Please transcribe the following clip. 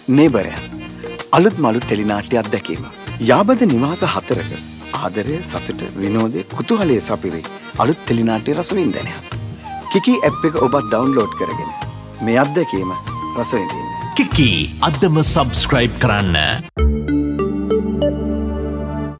නේබරයන් අලුත් මලුත් ටෙලිනාට්‍ය අත්දැකීම. යාබද නිවාස 4ක ආදරය සතුට විනෝදය කුතුහලයේ සපිරි අලුත් ටෙලිනාට්‍ය රසවින්දනයක්. කිකි ඇප් එක ඔබත් ඩවුන්ලෝඩ් කරගෙන මේ අත්දැකීම රස විඳින්න. කිකි අදම සබ්ස්ක්‍රයිබ් කරන්න.